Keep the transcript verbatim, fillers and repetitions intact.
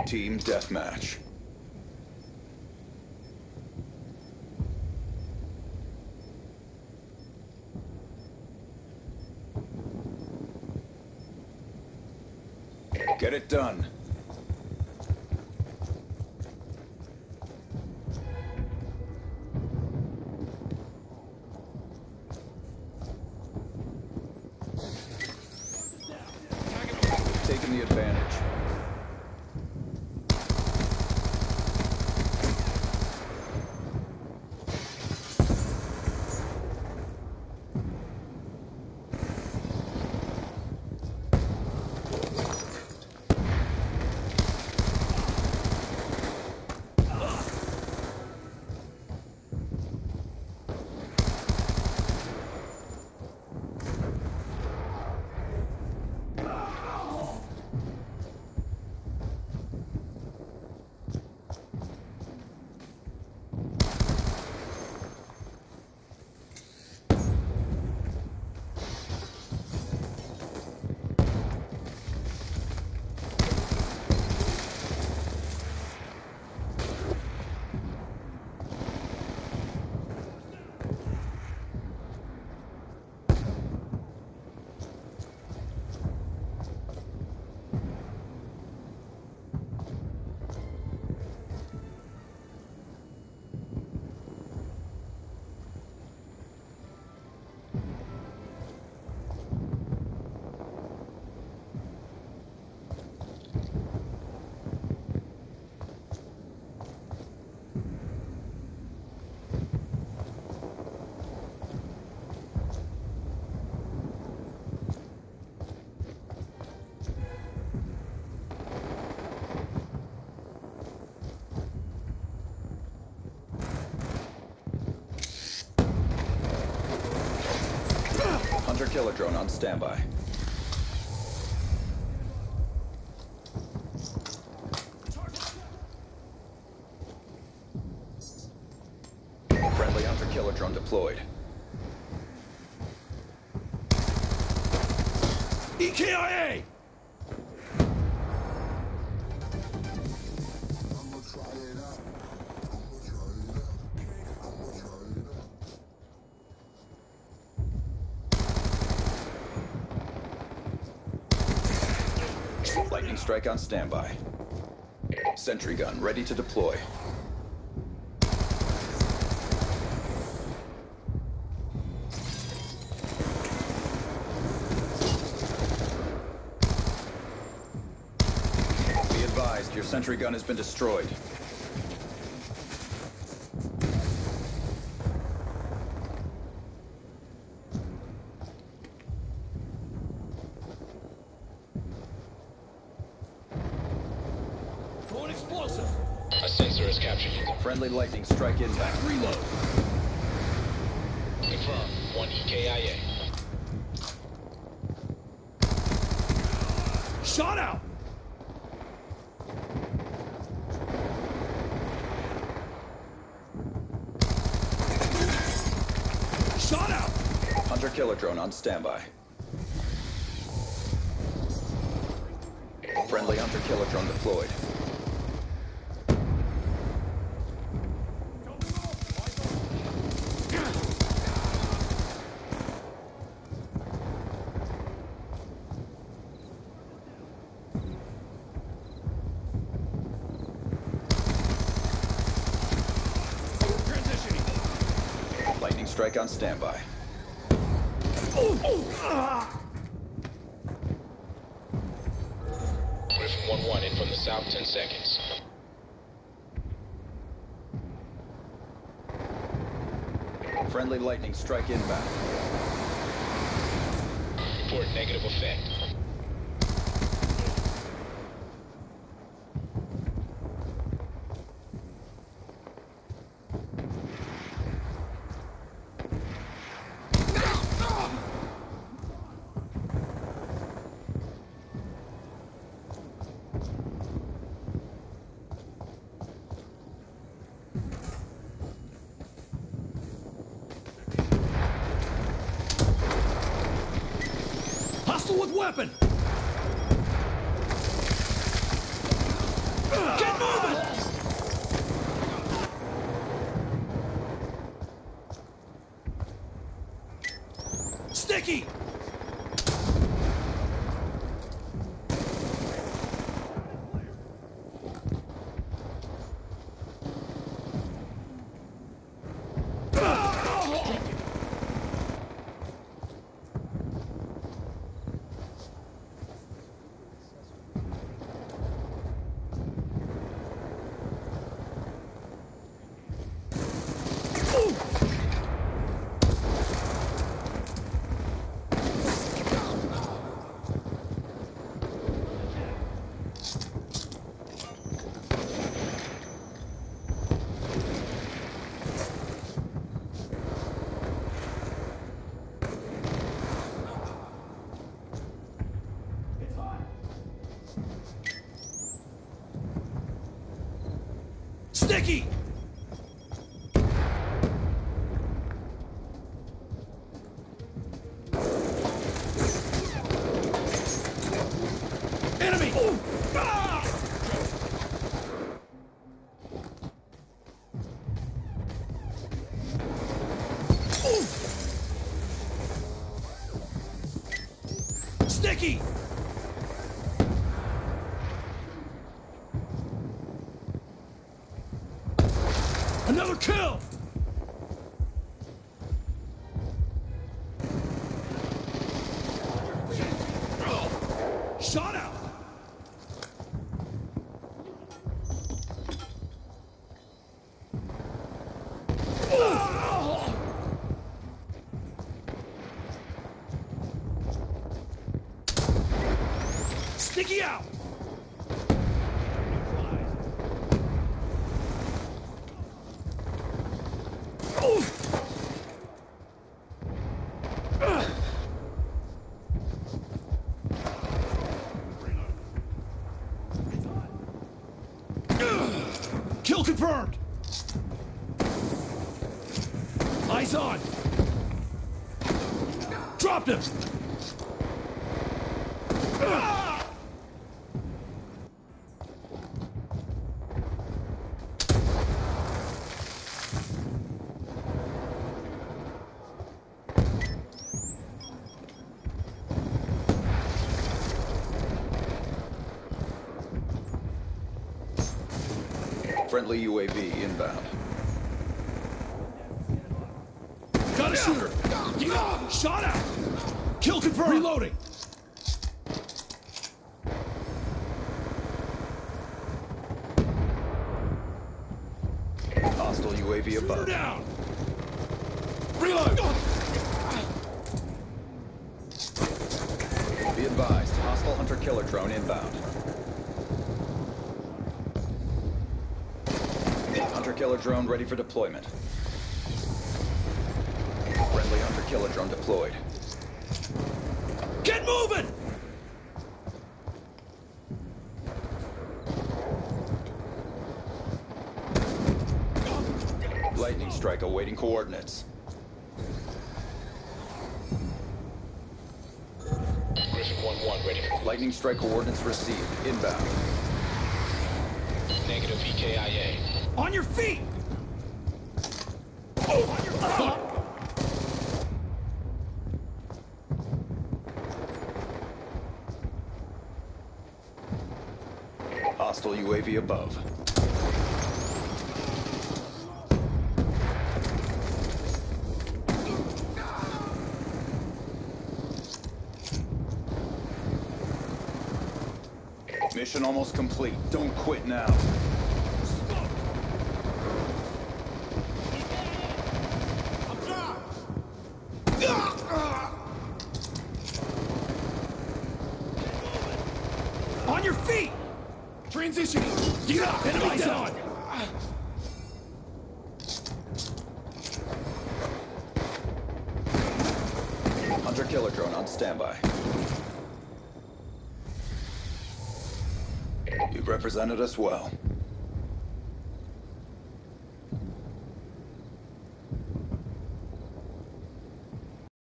Team Deathmatch. Get it done. Taking the advantage. Hunter-killer drone on standby. Friendly hunter-killer drone deployed. E K I A! Lightning strike on standby. Sentry gun ready to deploy. Be advised, your sentry gun has been destroyed. Explosive. A sensor is captured you. Friendly lightning strike inbound. Reload. Confirm. One E K I A. Shot out. Shot out. Hunter-killer drone on standby. Friendly hunter-killer drone deployed. Lightning strike on standby. Griffin one one in from the south, ten seconds. Friendly lightning strike inbound. Report negative effect. Hostile with weapon! Sticky! Enemy! Ooh. Ah! Ooh. Sticky! Another kill! Shot out! Ah! Sticky out! Ooh. Ah. Kill confirmed! Eyes on! Dropped him! Ah! Friendly U A V inbound. Got a shooter! Shot out! Kill confirmed! Reloading! Hostile U A V Shooter above. down! Reload! Be advised, hostile hunter-killer drone inbound. Hunter-killer drone ready for deployment. Friendly hunter-killer drone deployed. Get moving! Lightning strike awaiting coordinates. Griffin one one ready for Lightning strike coordinates received. Inbound. negative E K I A. On your feet! Oh, on your foot! Hostile U A V above. Mission almost complete. Don't quit now. On your feet! Transitioning! Get up! Enemies on! Hunter-killer drone on standby. You've represented us well.